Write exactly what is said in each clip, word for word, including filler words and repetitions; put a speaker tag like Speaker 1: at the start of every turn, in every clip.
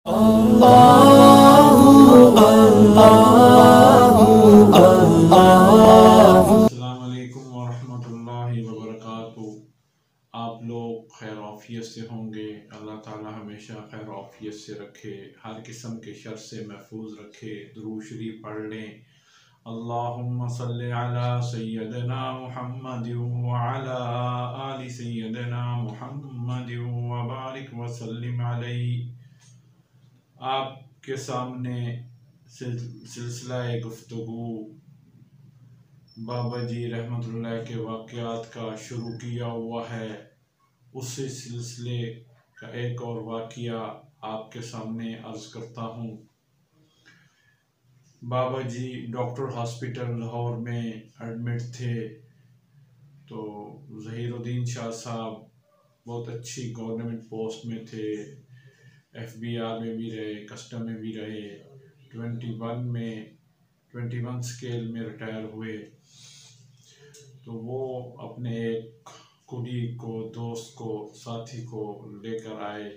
Speaker 1: السلام علیکم ورحمۃ اللہ وبرکاتہ۔ آپ لوگ خیر عافیت سے ہوں گے۔ اللہ تعالی ہمیشہ خیر عافیت سے رکھے، ہر قسم کے شر سے محفوظ رکھے۔ درود شریف پڑھ لیں۔ اللہم صلی علی سیدنا محمد وعلی آل سیدنا محمد وبارک وسلم علیہ۔ آپ کے سامنے سلسلہ گفتگو بابا جی رحمت اللہ کے واقعات کا شروع کیا ہوا ہے۔ اسی سلسلے کا ایک اور واقعہ آپ کے سامنے عرض کرتا ہوں۔ بابا جی ڈاکٹر ہاسپٹل لاہور میں ایڈمٹ تھے، تو ظہیر الدین شاہ صاحب بہت اچھی گورنمنٹ پوسٹ میں تھے، ایف بی آر میں بھی رہے، کسٹم میں بھی رہے، ٹوینٹی ون میں ٹوینٹی ون اسکیل میں ریٹائر ہوئے۔ تو وہ اپنے ایک کلی کو، دوست کو، ساتھی کو لے کر آئے،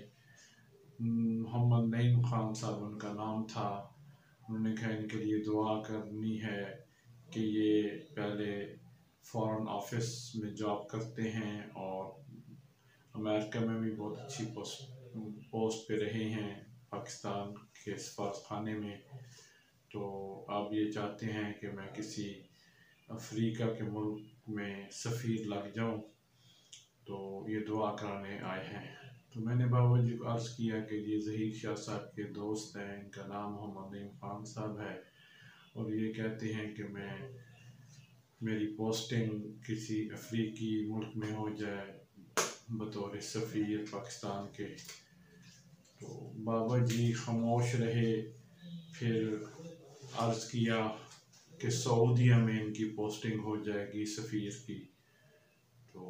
Speaker 1: محمد نعیم خان صاحب ان کا نام تھا۔ انہوں نے کہا ان کے لیے دعا کرنی ہے کہ یہ پہلے فارن آفس میں جاب کرتے ہیں اور امریکہ میں بھی بہت اچھی پوسٹ پوسٹ پہ رہے ہیں، پاکستان کے سفارت خانے میں۔ تو آپ یہ چاہتے ہیں کہ میں کسی افریقہ کے ملک میں سفیر لگ جاؤں، تو یہ دعا کرانے آئے ہیں۔ تو میں نے بابا جی کو عرض کیا کہ یہ ظہیر شاہ صاحب کے دوست ہیں، ان کا نام محمد نعیم خان صاحب ہے، اور یہ کہتے ہیں کہ میں میری پوسٹنگ کسی افریقی ملک میں ہو جائے بطور سفیر پاکستان کے۔ تو بابا جی خاموش رہے، پھر عرض کیا کہ سعودیہ میں ان کی پوسٹنگ ہو جائے گی سفیر کی۔ تو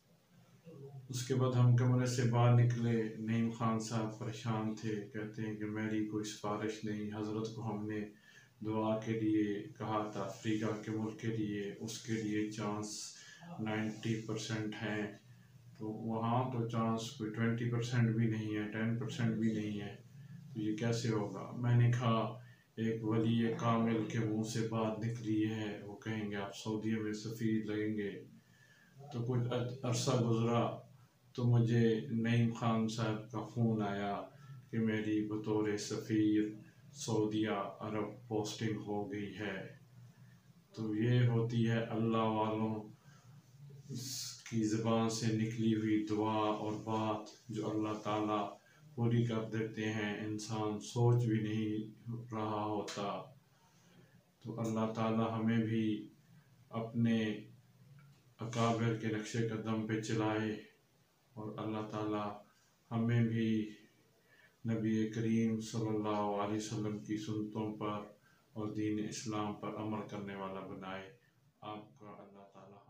Speaker 1: اس کے بعد ہم کمرے سے باہر نکلے، نعیم خان صاحب پریشان تھے، کہتے ہیں کہ میری کوئی سفارش نہیں، حضرت کو ہم نے دعا کے لیے کہا تھا افریقہ کے ملک کے لیے، اس کے لیے چانس نائنٹی پرسنٹ ہیں، تو وہاں تو چانس کوئی ٹوینٹی پرسنٹ بھی نہیں ہے، ٹین پرسنٹ بھی نہیں ہے، تو یہ کیسے ہوگا؟ میں نے کہا ایک ولی کامل کے منہ سے بات نکلی ہے، وہ کہیں گے آپ سعودیہ میں سفیر لگیں گے۔ تو کچھ عرصہ گزرا تو مجھے نعیم خان صاحب کا فون آیا کہ میری بطور سفیر سعودیہ عرب پوسٹنگ ہو گئی ہے۔ تو یہ ہوتی ہے اللہ والوں کی زبان سے نکلی ہوئی دعا اور بات جو اللہ تعالیٰ پوری کر دیتے ہیں، انسان سوچ بھی نہیں رہا ہوتا۔ تو اللہ تعالیٰ ہمیں بھی اپنے اکابر کے نقش قدم پہ چلائے، اور اللہ تعالیٰ ہمیں بھی نبی کریم صلی اللہ علیہ وسلم کی سنتوں پر اور دین اسلام پر عمل کرنے والا بنائے۔ آپ کا اللہ تعالیٰ